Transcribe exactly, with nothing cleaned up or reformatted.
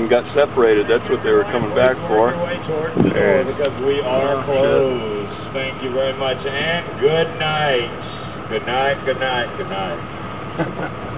got separated. That's what they were coming back for. And because we are closed. Thank you very much, and good night. Good night, good night, good night.